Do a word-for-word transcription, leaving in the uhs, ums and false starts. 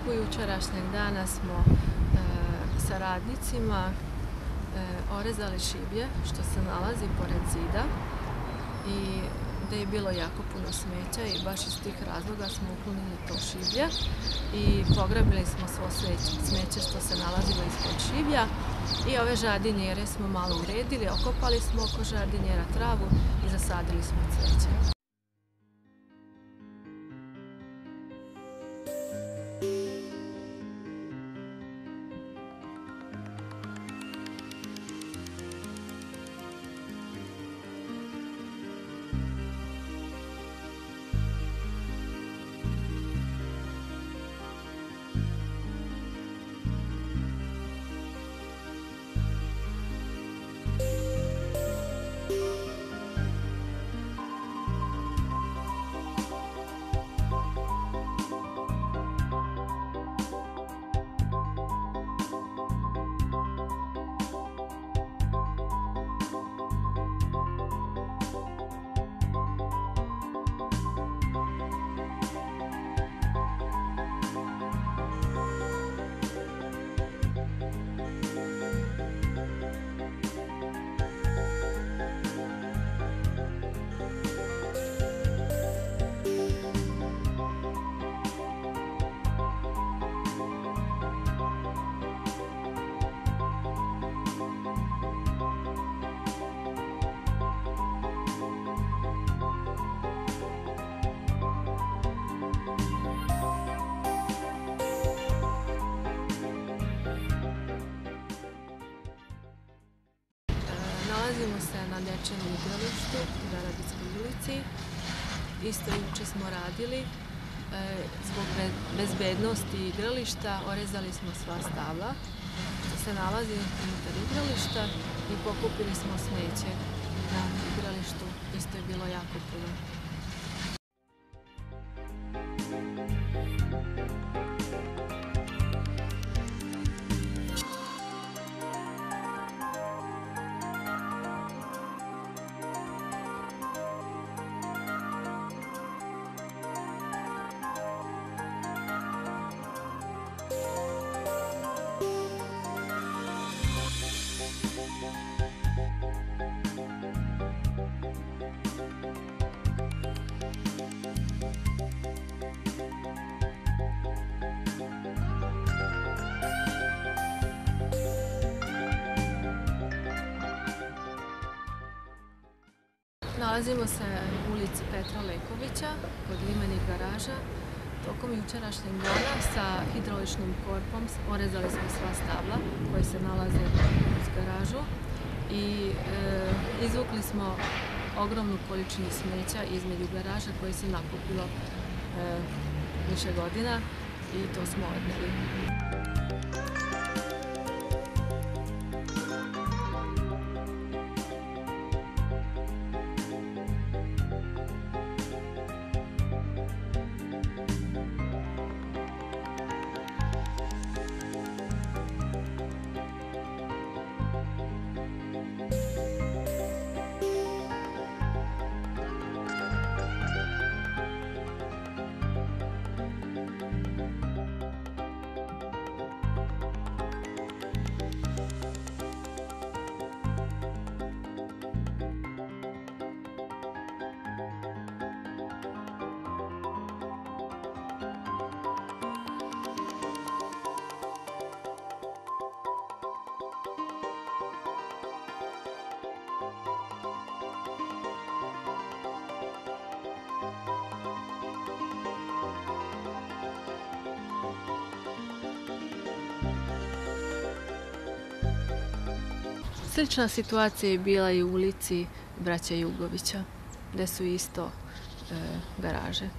toku jučerašnjeg dana smo sa radnicima orezali šiblje što se nalazi pored zida i gde je bilo jako puno smeća i baš iz tih razloga smo uklonili to šiblje i pograbili smo svo smeće što se nalazilo ispod šiblja i ove žardinjere smo malo uredili, okopali smo oko žardinjera travu i zasadili smo cveće. Nalazimo se na dečjem igralištu u Velebitskoj ulici. Isto juče smo radili. Zbog bezbednosti igrališta orezali smo sva stabla što se nalazi unutar igrališta i pokupili smo smeće na igralištu. Isto je bilo jako puno. Nalazimo se u ulici Petra Lekovića, kod limenih garaža. Tokom jučerašnjeg dana sa hidrauličnim korpom orezali smo sva stabla koje se nalaze uz garažu i e, izvukli smo ogromnu količinu smeća između garaža koje se nakupilo e, više godina i to smo odneli. Slična situacija je bila i u ulici braće Jugovića, gde su isto e, garaže.